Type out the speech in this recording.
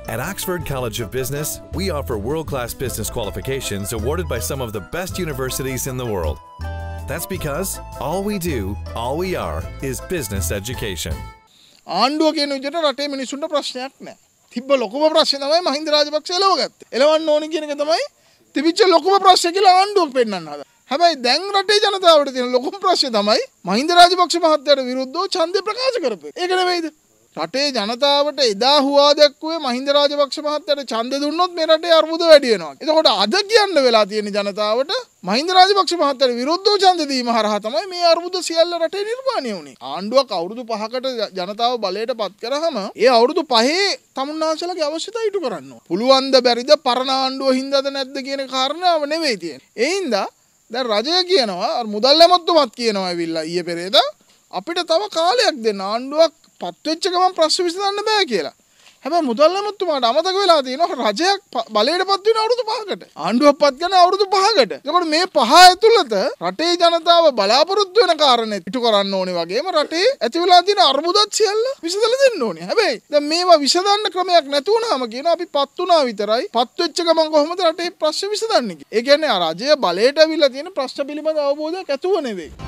At Oxford College of Business, we offer world-class business qualifications awarded by some of the best universities in the world. That's because all we do, all we are, is business education. ආණ්ඩුව කියන විදිහට රටේ මිනිසුන්ට ප්‍රශ්නයක් නැහැ. තිබ්බ ලොකුම ප්‍රශ්නේ තමයි මහින්ද රාජපක්ෂ එලවගත්තේ. එලවන්න ඕනි කියන එක තමයි තිබිච්ච ලොකුම ප්‍රශ්නේ කියලා ආණ්ඩුවක් පෙන්නන්න හදා. හැබැයි දැන් රටේ ජනතාවට තියෙන ලොකුම ප්‍රශ්නේ තමයි මහින්ද රාජපක්ෂ මහත්තයාට විරුද්ධව ඡන්දය ප්‍රකාශ කරපු එක. ඒක නෙවෙයිද? රටේ ජනතාවට එදා හුවා දැක්කුවේ මහින්ද රාජපක්ෂ මහත්තයාට ඡන්ද දුන්නොත් මේ රටේ අර්බුද වැඩි වෙනවා. එතකොට අද කියන්න වෙලා තියෙන ජනතාවට මහින්ද රාජපක්ෂ මහත්තයාට විරුද්ධව ඡන්ද දීම හරහා තමයි මේ අර්බුද සියල්ල රටේ නිර්මාණය වුනේ. ආණ්ඩුවක් අවුරුදු 5කට ජනතාව බලයට පත් කරාම ඒ අවුරුදු 5 තමුන්නාන්සලගේ අවශ්‍යතාවය ඉටු කරන්න ඕන. පුළුවන් ද බැරිද පරණ ආණ්ඩුව හින්දාද නැද්ද කියන කාරණාව නෙවෙයි තියෙන්නේ. ඒ හින්දා දැන් රජය කියනවා මුදල් ඇමතුමත් කියනවා ඇවිල්ලා ඊයේ පෙරේදා අපිට තව කාලයක් දෙන්න ආණ්ඩුවක් පත් වෙච්ච ගමන් ප්‍රශ්න විසඳන්න බෑ කියලා. හැබැයි මුදල් ඇමතුමාට අමතක වෙලා තියෙනවා රජයක් බලයට පත් වෙන අවුරුදු 5කට. ආණ්ඩුවක් පත් කරන අවුරුදු 5කට. ඒකට මේ 5 ඇතුළත රටේ ජනතාව බලාපොරොත්තු වෙන කාරණේ ඉටු කරන්න ඕනේ වගේම රටේ ඇති වෙලා තියෙන අර්බුදත් සියල්ල විසඳලා දෙන්න ඕනේ. හැබැයි දැන් මේවා විසඳන්න ක්‍රමයක් නැති වුණාම කියනවා අපි පත් වුණා විතරයි. පත් වෙච්ච ගමන් කොහොමද රටේ ප්‍රශ්න විසඳන්නේ කියලා. ඒ කියන්නේ රජය බලයට අවිලා තියෙන ප්‍රශ්න පිළිබඳ අවබෝධයක් ඇතුව නෙවෙයි.